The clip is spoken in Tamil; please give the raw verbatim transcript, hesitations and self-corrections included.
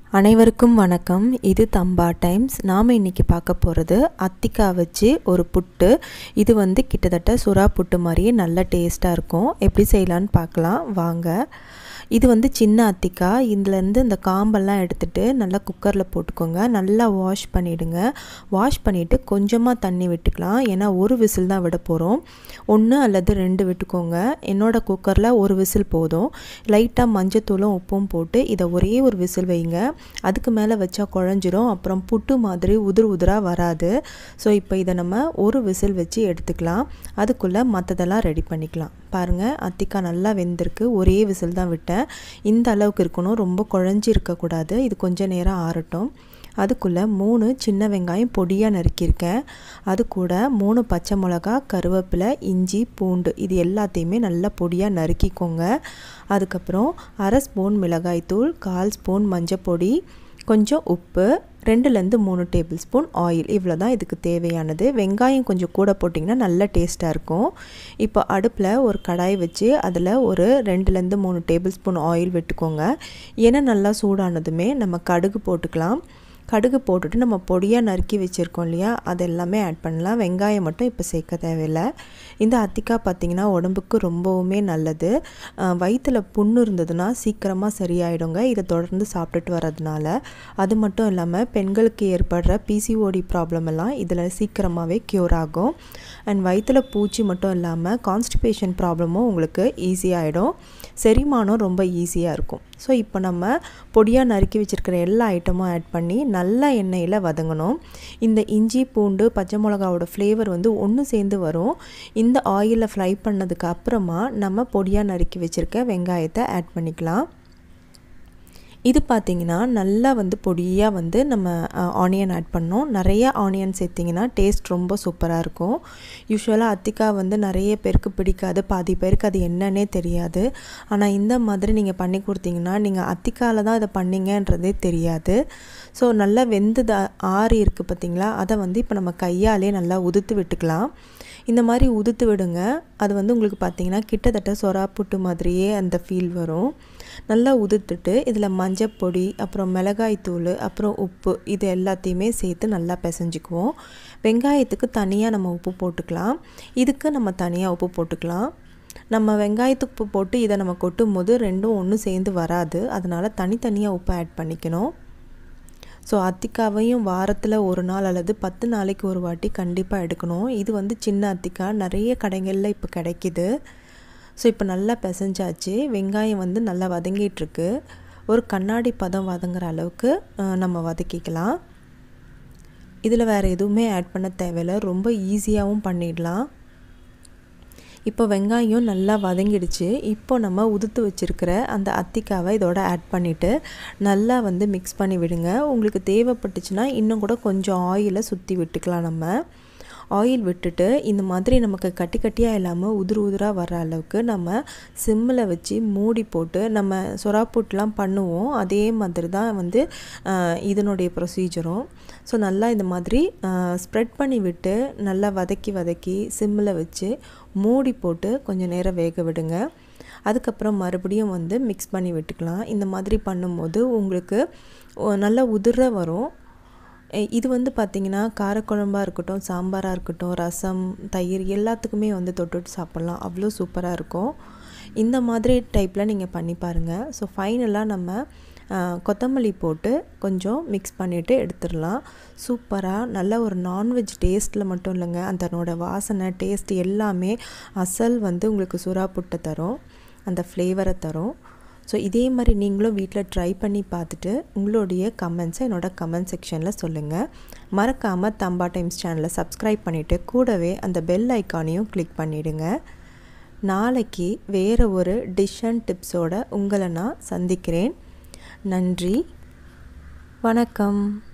அனைவருக்கும் வணக்கம். இது தம்பாடைம்ஸ். நாம் இன்றைக்கி பார்க்க போகிறது அத்திக்காய் வச்சு ஒரு புட்டு. இது வந்து கிட்டத்தட்ட சுறா புட்டு மாதிரியே நல்ல டேஸ்ட்டாக இருக்கும். எப்படி செய்யலான்னு பார்க்கலாம் வாங்க. இது வந்து சின்ன அத்திக்காய். இதுலேருந்து இந்த காம்பெல்லாம் எடுத்துகிட்டு நல்லா குக்கரில் போட்டுக்கோங்க. நல்லா வாஷ் பண்ணிவிடுங்க. வாஷ் பண்ணிவிட்டு கொஞ்சமாக தண்ணி விட்டுக்கலாம். ஏன்னா ஒரு விசில் தான் விட போகிறோம். ஒன்று அல்லது ரெண்டு விட்டுக்கோங்க. என்னோடய குக்கரில் ஒரு விசில் போதும். லைட்டாக மஞ்சத்தூளும் உப்பும் போட்டு இதை ஒரே ஒரு விசில் வைங்க. அதுக்கு மேலே வச்சா குழஞ்சிரும். அப்புறம் புட்டு மாதிரி உதிர் உதிராக வராது. ஸோ இப்போ இதை நம்ம ஒரு விசில் வச்சு எடுத்துக்கலாம். அதுக்குள்ளே மற்றதெல்லாம் ரெடி பண்ணிக்கலாம். பாருங்கள், அத்திக்காய் நல்லா வெந்திருக்கு. ஒரே விசில் தான் விட்டேன். இந்த அளவுக்கு இருக்கணும், ரொம்ப குழஞ்சி இருக்கக்கூடாது. இது கொஞ்சம் நேரம் ஆறட்டும். அதுக்குள்ளே மூணு சின்ன வெங்காயம் பொடியாக நறுக்கியிருக்கேன். அது கூட மூணு பச்சை மிளகா, கருவேப்பிலை, இஞ்சி, பூண்டு இது எல்லாத்தையுமே நல்லா பொடியாக நறுக்கிக்கோங்க. அதுக்கப்புறம் அரை ஸ்பூன் மிளகாய்த்தூள், கால் ஸ்பூன் மஞ்சப்பொடி, கொஞ்சம் உப்பு, ரெண்டுலேருந்து மூணு டேபிள் ஸ்பூன் ஆயில். இவ்வளோ தான் இதுக்கு தேவையானது. வெங்காயம் கொஞ்சம் கூட போட்டிங்கன்னா நல்ல டேஸ்ட்டாக இருக்கும். இப்போ அடுப்பில் ஒரு கடாய் வச்சு அதில் ஒரு ரெண்டுலேருந்து மூணு டேபிள் ஸ்பூன் ஆயில் விட்டுக்கோங்க. எண்ணெய் நல்லா சூடானதுமே நம்ம கடுகு போட்டுக்கலாம். கடுகு போட்டுட்டு நம்ம பொடியாக நறுக்கி வச்சுருக்கோம் இல்லையா, அது எல்லாமே ஆட் பண்ணலாம். வெங்காயம் மட்டும் இப்போ சேர்க்க தேவையில்லை. இந்த அத்திக்காய் பார்த்திங்கன்னா உடம்புக்கு ரொம்பவுமே நல்லது. வயிற்றில் புண்ணு இருந்ததுன்னா சீக்கிரமாக சரியாயிடுங்க இதை தொடர்ந்து சாப்பிட்டுட்டு வரதுனால. அது மட்டும் இல்லாமல் பெண்களுக்கு ஏற்படுற பிசிஓடி ப்ராப்ளம் எல்லாம் இதில் சீக்கிரமாகவே க்யூர் ஆகும். அண்ட் வயிற்றில் பூச்சி மட்டும் இல்லாமல் கான்ஸ்டிபேஷன் ப்ராப்ளமும் உங்களுக்கு ஈஸியாகிடும். செரிமானம் ரொம்ப ஈஸியாக இருக்கும். ஸோ இப்போ நம்ம பொடியாக நறுக்கி வச்சுருக்கிற எல்லா ஐட்டமும் ஆட் பண்ணி நல்லா எண்ணெயில் வதங்கணும். இந்த இஞ்சி, பூண்டு, பச்சை மிளகாவோட ஃப்ளேவர் வந்து ஒன்று சேர்ந்து வரும். இந்த ஆயிலில் ஃப்ரை பண்ணதுக்கு அப்புறமா நம்ம பொடியாக நறுக்கி வச்சுருக்க வெங்காயத்தை ஆட் பண்ணிக்கலாம். இது பார்த்திங்கன்னா நல்லா வந்து பொடியாக வந்து நம்ம ஆனியன் ஆட் பண்ணோம். நிறைய ஆனியன் சேர்த்திங்கன்னா டேஸ்ட் ரொம்ப சூப்பராக இருக்கும். யூஸ்வலாக அத்திக்காய் வந்து நிறைய பேருக்கு பிடிக்காது, பாதி பேருக்கு அது என்னன்னே தெரியாது. ஆனால் இந்த மாதிரி நீங்கள் பண்ணி கொடுத்தீங்கன்னா நீங்கள் அத்திக்காயில் தான் இதை பண்ணிங்கன்றதே தெரியாது. ஸோ நல்லா வெந்து ஆறி இருக்குது பார்த்திங்களா, அதை வந்து இப்போ நம்ம கையாலே நல்லா உதுத்து விட்டுக்கலாம். இந்த மாதிரி உதுத்து விடுங்க. அது வந்து உங்களுக்கு பார்த்திங்கன்னா கிட்டத்தட்ட சொரா புட்டு மாதிரியே அந்த ஃபீல் வரும். நல்லா உதுத்துட்டு இதில் மஞ்சப்பொடி, அப்புறம் மிளகாய்த்தூள், அப்புறம் உப்பு இது எல்லாத்தையுமே சேர்த்து நல்லா பிசைஞ்சிக்குவோம். வெங்காயத்துக்கு தனியாக நம்ம உப்பு போட்டுக்கலாம். இதுக்கு நம்ம தனியாக உப்பு போட்டுக்கலாம். நம்ம வெங்காயத்துக்கு உப்பு போட்டு இதை நம்ம கொட்டும் போது ரெண்டும் ஒன்று சேர்ந்து வராது. அதனால் தனித்தனியாக உப்பு ஆட் பண்ணிக்கணும். ஸோ அத்திக்காவையும் வாரத்தில் ஒரு நாள் அல்லது பத்து நாளைக்கு ஒரு வாட்டி கண்டிப்பாக எடுக்கணும். இது வந்து சின்ன அத்திக்காய் நிறைய கடைகளில் இப்போ கிடைக்கிது. ஸோ இப்போ நல்லா பிசைஞ்சாச்சு. வெங்காயம் வந்து நல்லா வதங்கிட்டுருக்கு. ஒரு கண்ணாடி பதம் வதங்குற அளவுக்கு நம்ம வதக்கிக்கலாம். இதில் வேறு எதுவுமே ஆட் பண்ண தேவையில்லை, ரொம்ப ஈஸியாகவும் பண்ணிடலாம். இப்போ வெங்காயம் நல்லா வதங்கிடுச்சு. இப்போ நம்ம உதுத்து வச்சுருக்கிற அந்த அத்திக்காவை இதோட ஆட் பண்ணிவிட்டு நல்லா வந்து மிக்ஸ் பண்ணி விடுங்க. உங்களுக்கு தேவைப்பட்டுச்சுன்னா இன்னும் கூட கொஞ்சம் ஆயிலை சுற்றி விட்டுக்கலாம். நம்ம ஆயில் விட்டுட்டு இந்த மாதிரி நமக்கு கட்டி கட்டியாக இல்லாமல் உதிர் உதிராக வர அளவுக்கு நம்ம சிம்மில் வச்சு மூடி போட்டு நம்ம சொரா புட்டுலாம் பண்ணுவோம். அதே மாதிரி தான் வந்து இதனுடைய ப்ரொசீஜரும். ஸோ நல்லா இந்த மாதிரி ஸ்ப்ரெட் பண்ணி விட்டு நல்லா வதக்கி வதக்கி சிம்மில் வச்சு மூடி போட்டு கொஞ்சம் நேரம் வேக விடுங்க. அதுக்கப்புறம் மறுபடியும் வந்து மிக்ஸ் பண்ணி விட்டுக்கலாம். இந்த மாதிரி பண்ணும்போது உங்களுக்கு நல்லா உதிர வரும். இது வந்து பார்த்திங்கன்னா காரக்குழம்பாக இருக்கட்டும், சாம்பாராக இருக்கட்டும், ரசம், தயிர் எல்லாத்துக்குமே வந்து தொட்டுட்டு சாப்பிட்லாம். அவ்வளோ சூப்பராக இருக்கும். இந்த மாதிரி டைப்பில் நீங்கள் பண்ணி பாருங்கள். ஸோ ஃபைனலாக நம்ம கொத்தமல்லி போட்டு கொஞ்சம் மிக்ஸ் பண்ணிவிட்டு எடுத்துடலாம். சூப்பராக நல்ல ஒரு நான்வெஜ் டேஸ்ட்டில் மட்டும் இல்லைங்க, அதனோட வாசனை டேஸ்ட் எல்லாமே அசல் வந்து உங்களுக்கு சுறா புட்டை தரும், அந்த ஃப்ளேவரை தரும். ஸோ இதே மாதிரி நீங்களும் வீட்டில் ட்ரை பண்ணி பார்த்துட்டு உங்களுடைய கமெண்ட்ஸை என்னோடய கமெண்ட் செக்ஷனில் சொல்லுங்கள். மறக்காமல் தம்பாடைம்ஸ் சேனலை சப்ஸ்கிரைப் பண்ணிவிட்டு கூடவே அந்த பெல் ஐக்கானையும் கிளிக் பண்ணிவிடுங்க. நாளைக்கு வேறு ஒரு டிஷ் அண்ட் டிப்ஸோடு உங்களை நான் சந்திக்கிறேன். நன்றி, வணக்கம்.